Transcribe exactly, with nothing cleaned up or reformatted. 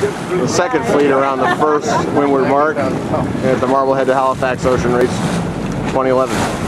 the second fleet around the first windward mark at the Marblehead to Halifax Ocean Race twenty eleven.